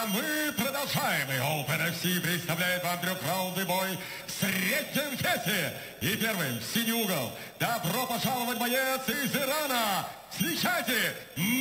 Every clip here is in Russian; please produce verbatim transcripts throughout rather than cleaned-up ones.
мы продолжаем. И Open эф си представляет вам трехраундный бой в среднем весе. И первым в синий угол. Добро пожаловать, боец из Ирана. Встречайте!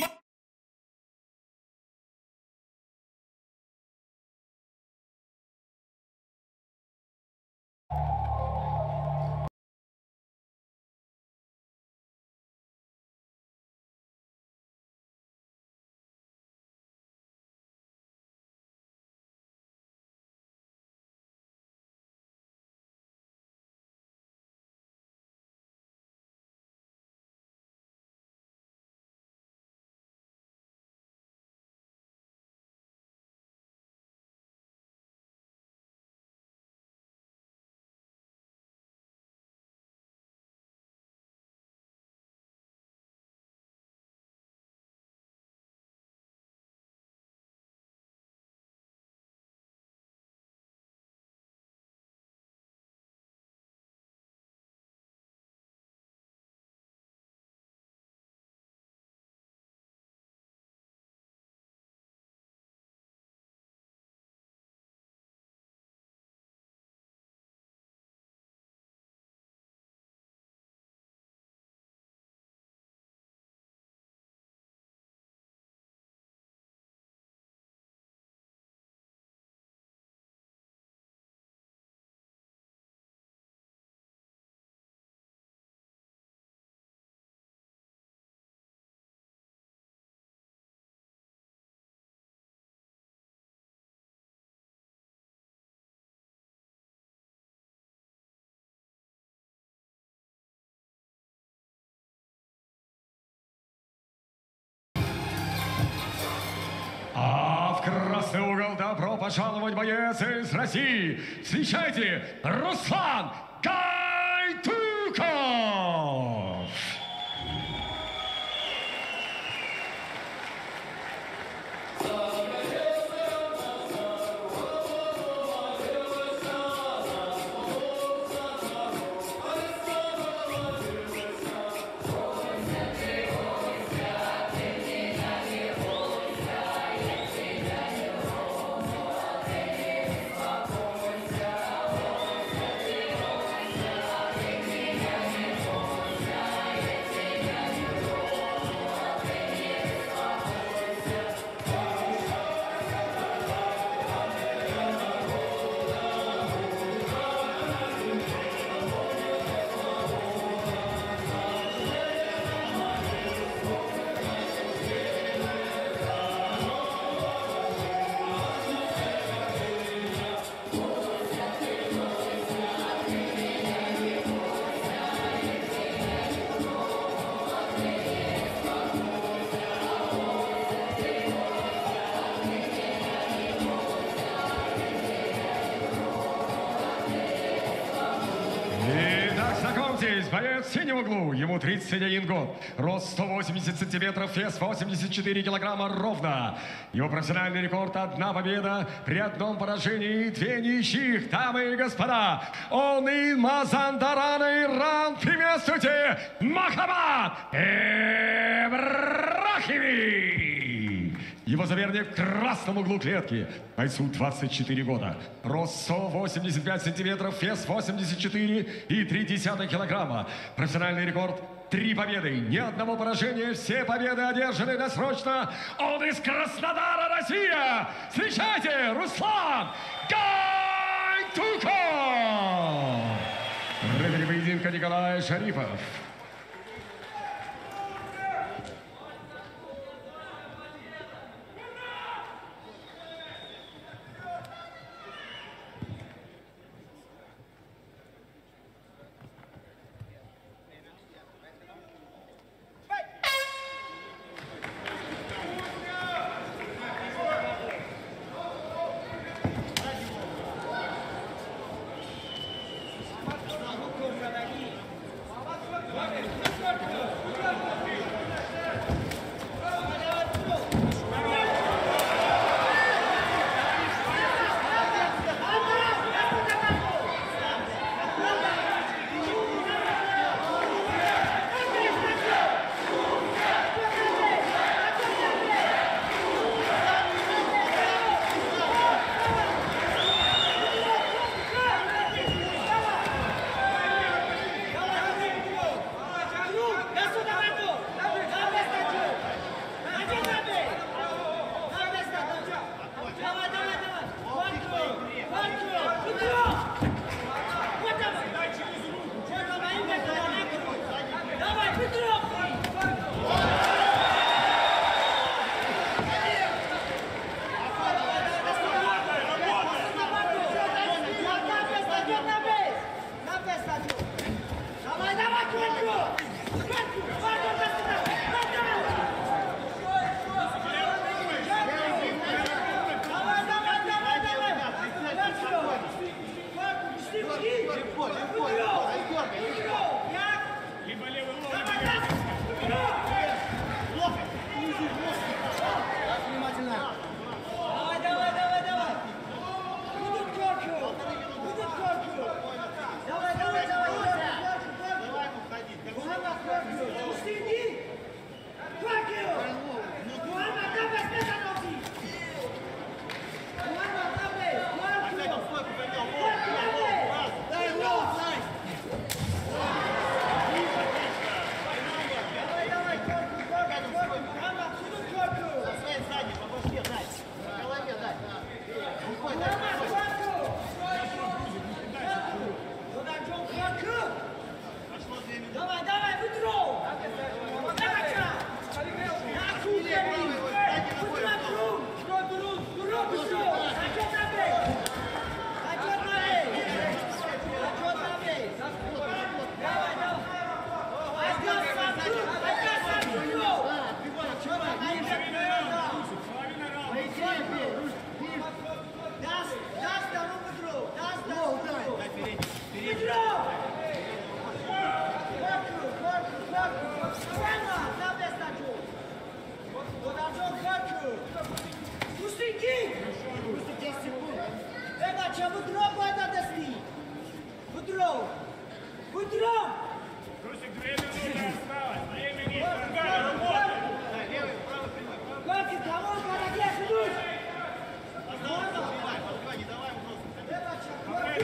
А в красный угол добро пожаловать, боец из России. Встречайте, Руслан Гайтуков! Знакомьтесь, боец в синем углу, ему тридцать один год, рост сто восемьдесят сантиметров, вес восемьдесят четыре килограмма ровно. Его профессиональный рекорд – одна победа при одном поражении и две ничьих. Дамы и господа, он из Мазандарана, Иран. Приветствуйте, Мохаммад Ибрахими! Его соперник в красном углу клетки. Бойцу двадцать четыре года. Рост сто восемьдесят пять сантиметров, вес восемьдесят четыре и три десятых килограмма. Профессиональный рекорд – три победы, ни одного поражения. Все победы одержаны досрочно. Он из Краснодара, Россия. Встречайте, Руслан Гайтуков! Рефери поединка Николай Шарипов.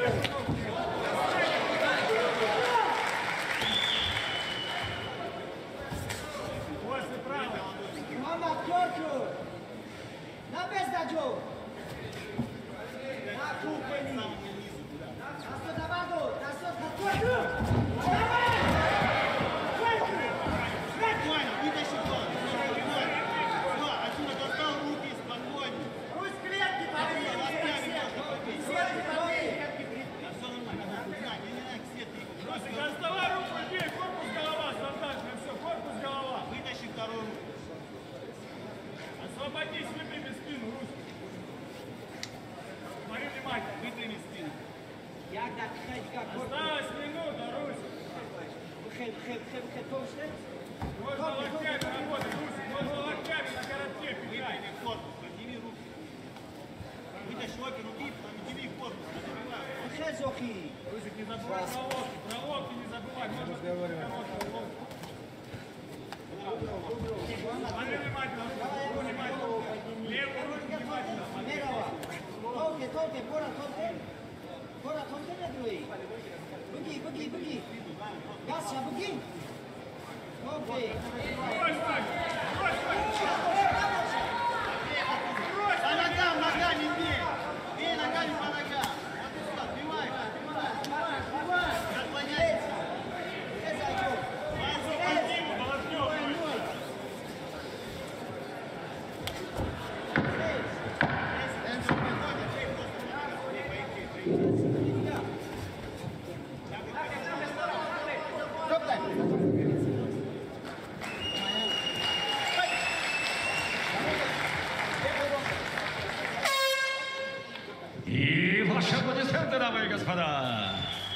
И ваши аплодисменты, дамы и господа.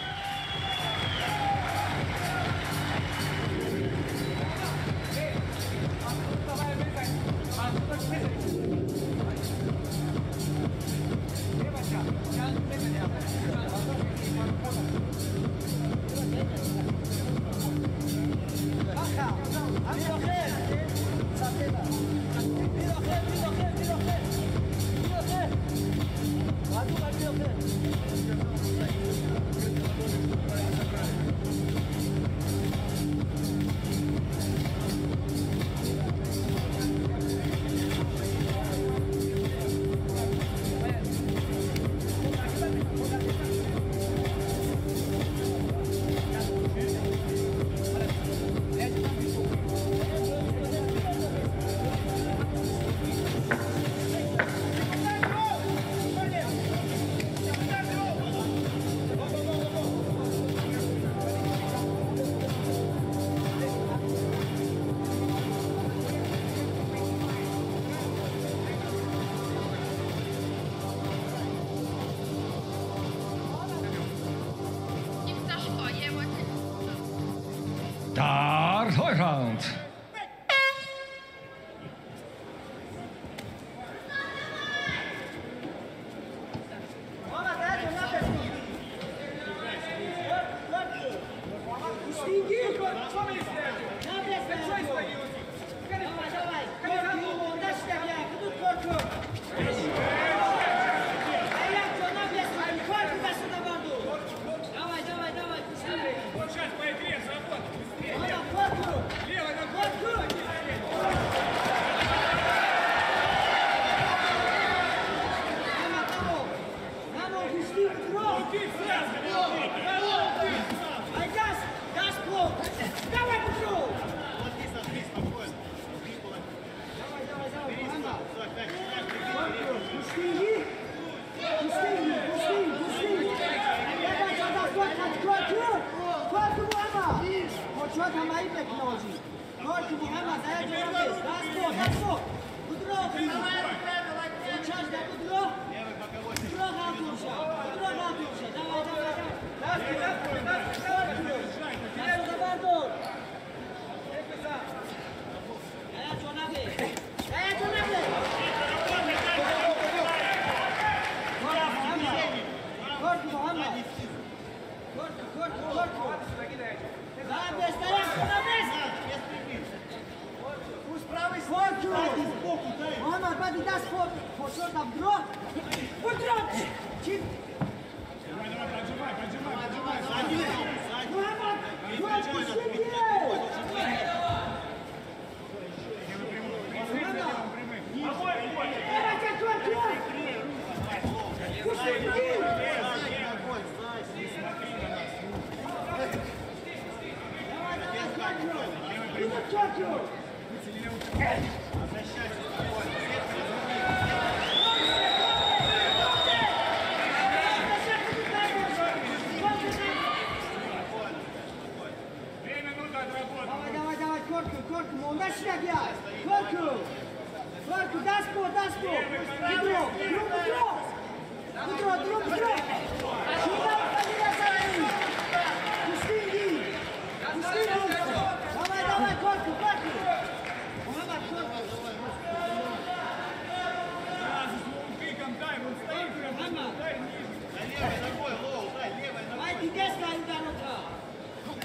Второй раунд.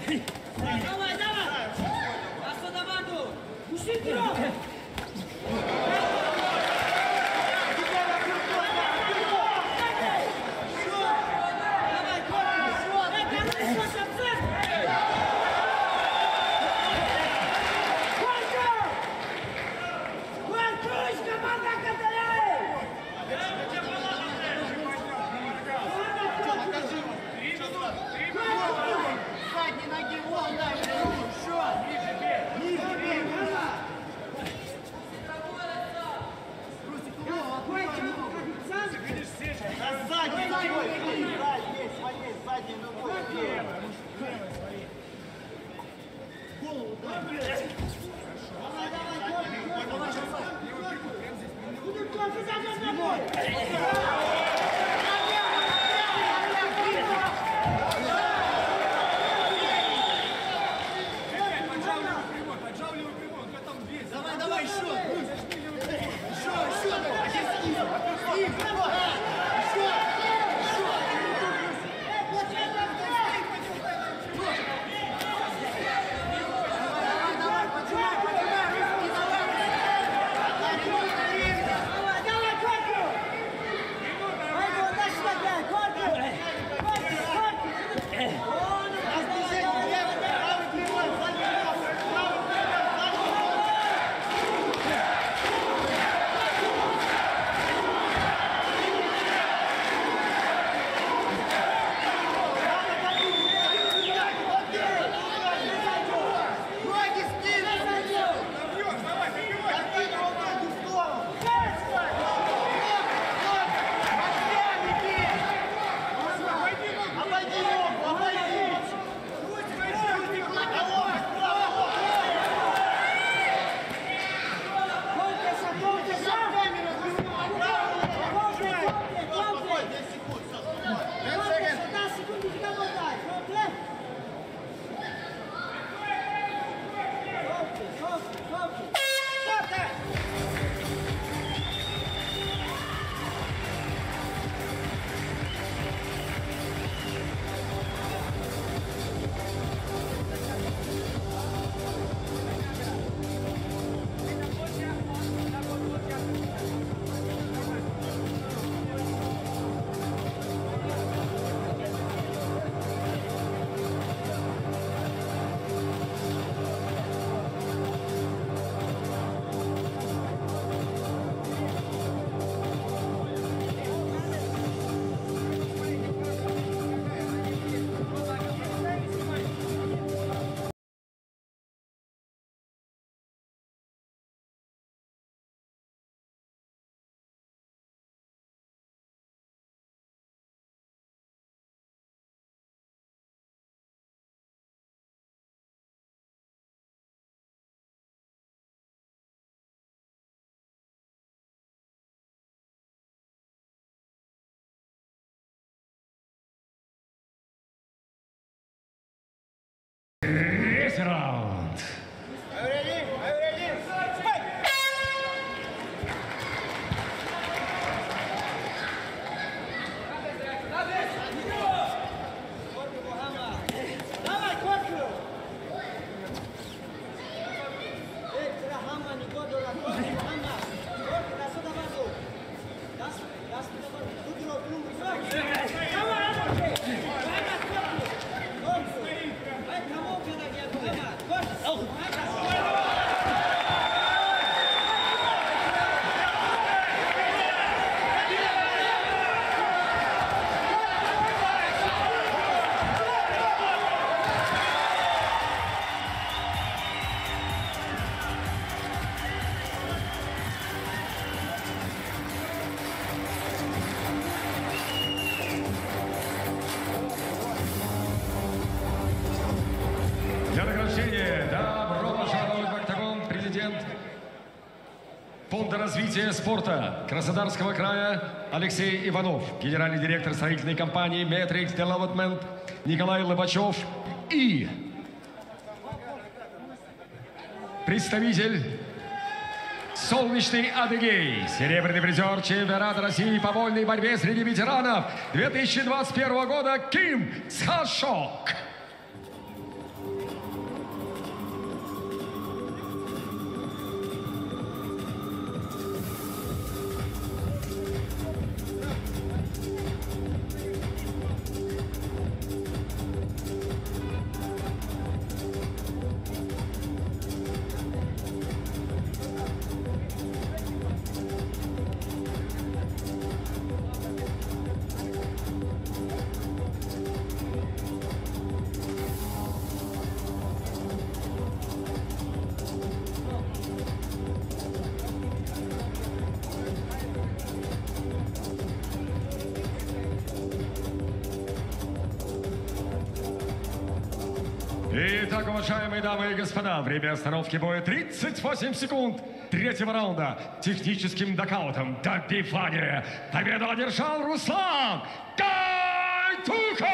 Давай, давай! Асадаваду! Пуши вперед! Третий раунд. Для награждения добро пожаловать в октагон президент Фонда развития спорта Краснодарского края Алексей Иванов, генеральный директор строительной компании Matrix Development Николай Лобачев и представитель Солнечный Адыгей, серебряный призер чемпионата России по вольной борьбе среди ветеранов две тысячи двадцать первого года Ким Схашок. Итак, уважаемые дамы и господа, время остановки боя тридцать восемь секунд третьего раунда. Техническим нокаутом добивания победу одержал Руслан Гайдуков!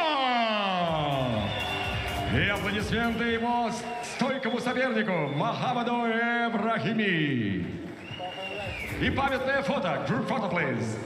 И аплодисменты его стойкому сопернику Мохаммаду Ибрахими. И памятное фото. Group photo, please.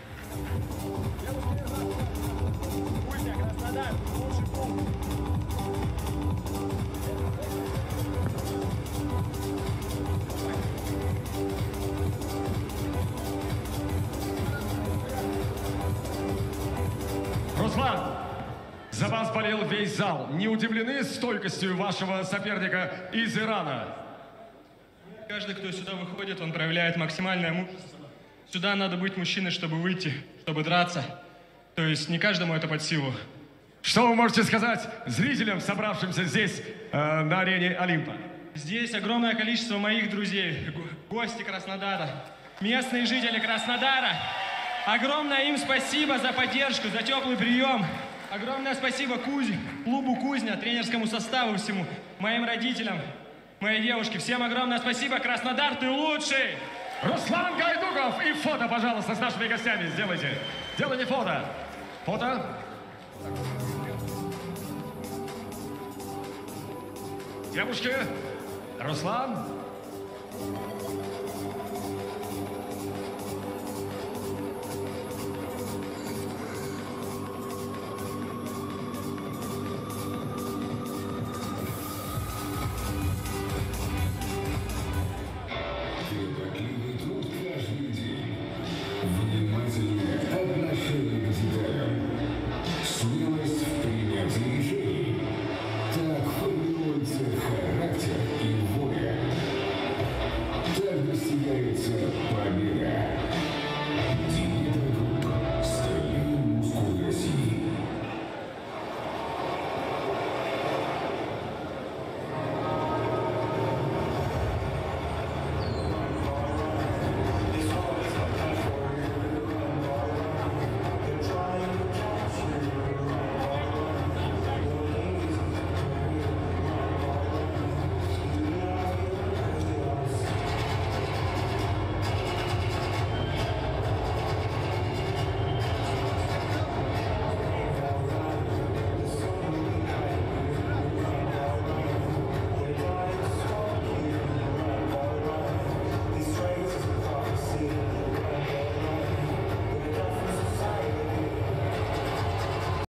Руслан, за вас болел весь зал. Не удивлены стойкостью вашего соперника из Ирана? Каждый, кто сюда выходит, он проявляет максимальное мужество. Сюда надо быть мужчиной, чтобы выйти, чтобы драться. То есть не каждому это под силу. Что вы можете сказать зрителям, собравшимся здесь, э, на арене Олимпа? Здесь огромное количество моих друзей, гости Краснодара, местные жители Краснодара. Огромное им спасибо за поддержку, за теплый прием. Огромное спасибо Кузе, клубу «Кузня», тренерскому составу всему, моим родителям, моей девушке. Всем огромное спасибо. Краснодар, ты лучший! Руслан Гайдуков. И фото, пожалуйста, с нашими гостями сделайте. Делайте фото. Фото. Девушки, Руслан.